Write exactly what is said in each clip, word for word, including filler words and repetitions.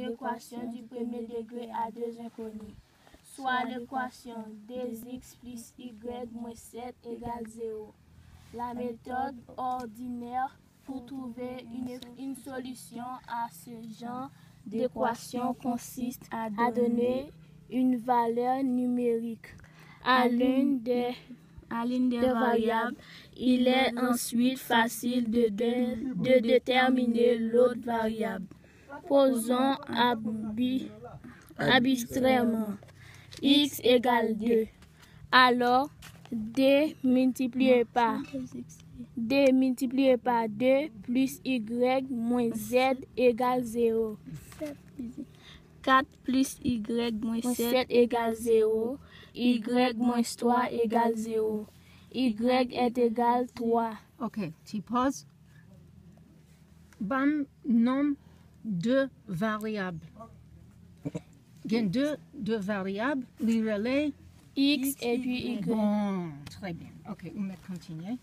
l'équation du premier degré à deux inconnus, soit l'équation deux x plus y moins sept égale zéro. La méthode ordinaire pour trouver une, une solution à ce genre d'équation consiste à donner une valeur numérique à l'une des, à l'une des variables. Il est ensuite facile de, de, de déterminer l'autre variable. Posons arbitrairement x égale deux. Alors, d multiplié par d multiplié par deux plus y moins z égale zéro. quatre plus y moins sept égale zéro. Y moins trois égale zéro. Y est égal trois. Ok, tu poses. Bam, nomme deux variables. Il y a deux, deux variables, les relais. X, X et puis Y. Bon, très bien. Ok, on va continuer.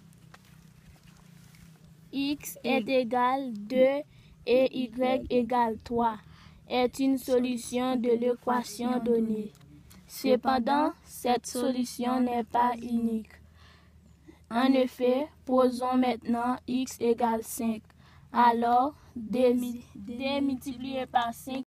X est égal deux et Y égale trois est une solution de l'équation donnée. Cependant, cette solution n'est pas unique. En effet, posons maintenant x égale cinq. Alors, d multiplié par cinq